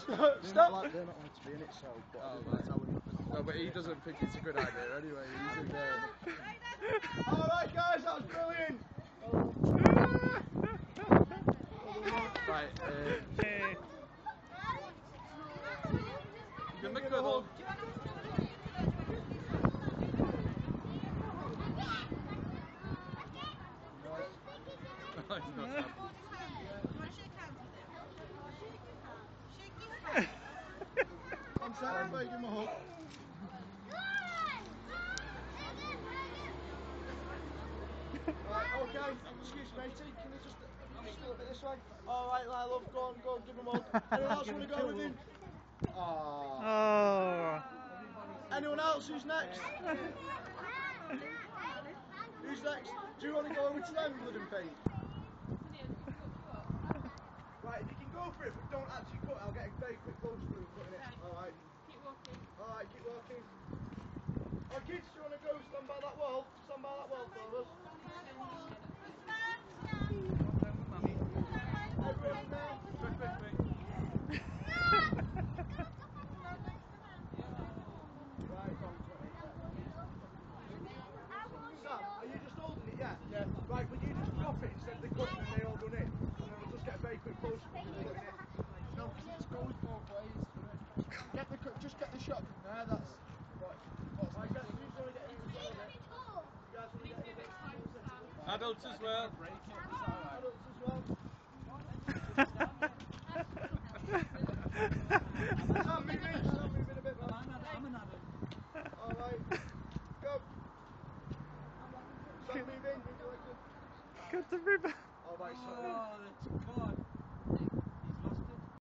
Stop! They're not allowed to be in it, so... No, but he doesn't think it's a good idea anyway. He's in there. Alright guys, that was brilliant! Right, give him a cuddle. I'm sorry, I'm making my hug. Right, okay, excuse me, matey, can you just a little bit this way? Alright, love, go on, give him a hug. Anyone else want to go with him? Oh. Anyone else? Who's next? Who's next? Do you want to go over to them, Blood and Paint? Right, if you can go for it, but don't actually cut, I'll get a very quick close for cutting it. Alright. Keep walking. Alright, keep walking. Oh, kids, do you want to go stand by that wall? Stand by that wall for us. Everyone in there? Quick. Right, Sam, are you just holding it? Yeah? Yeah. Right, will you just drop it instead of the cutting and they all run in? And then we'll just get a very quick close up of you cutting it. No, because it goes both ways. Just get the shot from there. That's what. Right, guys, who's going to get in as well? You guys want to get in a bit? Adults as well. Adults as well. Sam, move in.